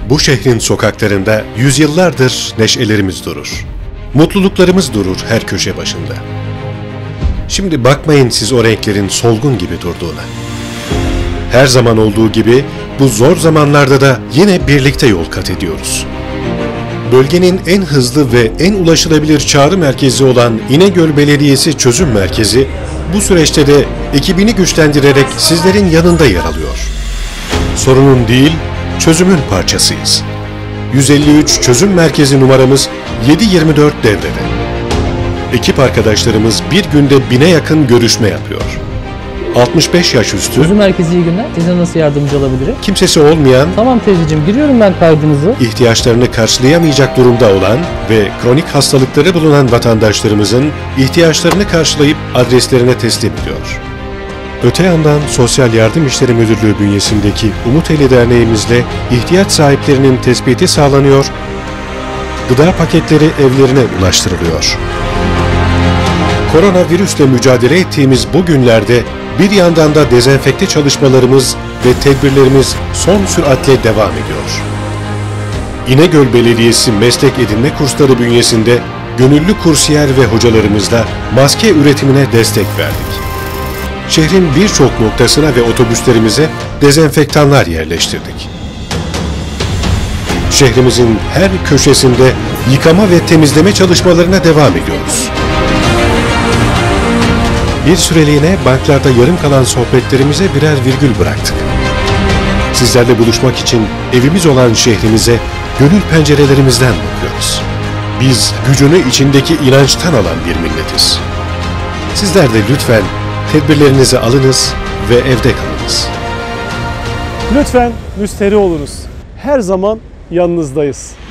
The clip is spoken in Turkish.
Bu şehrin sokaklarında yüzyıllardır neşelerimiz durur. Mutluluklarımız durur her köşe başında. Şimdi bakmayın siz o renklerin solgun gibi durduğuna. Her zaman olduğu gibi bu zor zamanlarda da yine birlikte yol kat ediyoruz. Bölgenin en hızlı ve en ulaşılabilir çağrı merkezi olan İnegöl Belediyesi Çözüm Merkezi, bu süreçte de ekibini güçlendirerek sizlerin yanında yer alıyor. Sorunun değil, çözümün parçasıyız. 153 Çözüm Merkezi numaramız 7/24 devrede. Ekip arkadaşlarımız bir günde 1000'e yakın görüşme yapıyor. 65 yaş üstü, Çözüm merkezi iyi günler. Size nasıl yardımcı olabilirim? kimsesi olmayan, Tamam teyzeciğim, giriyorum ben kaydınızı. ihtiyaçlarını karşılayamayacak durumda olan ve kronik hastalıkları bulunan vatandaşlarımızın ihtiyaçlarını karşılayıp adreslerine teslim ediyor. Öte yandan Sosyal Yardım İşleri Müdürlüğü bünyesindeki Umut Eli Derneğimizle ihtiyaç sahiplerinin tespiti sağlanıyor, gıda paketleri evlerine ulaştırılıyor. Koronavirüsle mücadele ettiğimiz bu günlerde bir yandan da dezenfekte çalışmalarımız ve tedbirlerimiz son süratle devam ediyor. İnegöl Belediyesi Meslek Edinme Kursları bünyesinde gönüllü kursiyer ve hocalarımızla maske üretimine destek verdik. Şehrin birçok noktasına ve otobüslerimize dezenfektanlar yerleştirdik. Şehrimizin her köşesinde yıkama ve temizleme çalışmalarına devam ediyoruz. Bir süreliğine banklarda yarım kalan sohbetlerimize birer virgül bıraktık. Sizlerle buluşmak için evimiz olan şehrimize gönül pencerelerimizden bakıyoruz. Biz gücünü içindeki inançtan alan bir milletiz. Sizler de lütfen tedbirlerinizi alınız ve evde kalınız. Lütfen müsterih olunuz. Her zaman yanınızdayız.